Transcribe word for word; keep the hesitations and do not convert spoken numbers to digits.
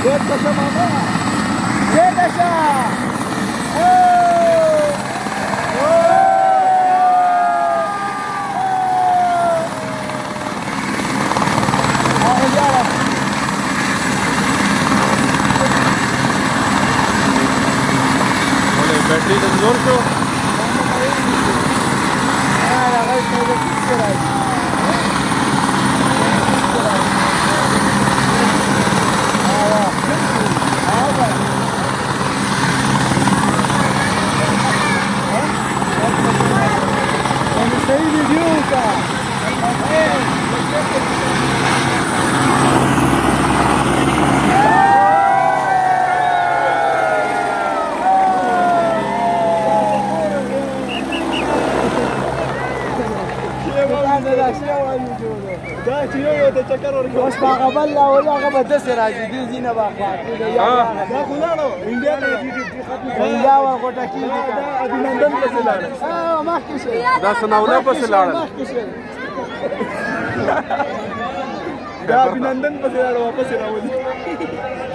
چیرته شه ماما چیرته شه बैटरी कमजोर क्यों सही वीडियो का دا چې یو د چکر ورکړ اوس هغه بل لا ولا هغه به داسې راځي دې ځینه به دا خو لاړو انډیا ته انډیا وا غوټه کېږي دا ابینندن پسې لاړه مخکې شه دا سناوله پسې لاړه دا ابینندن پسې لاړه واپس راوځي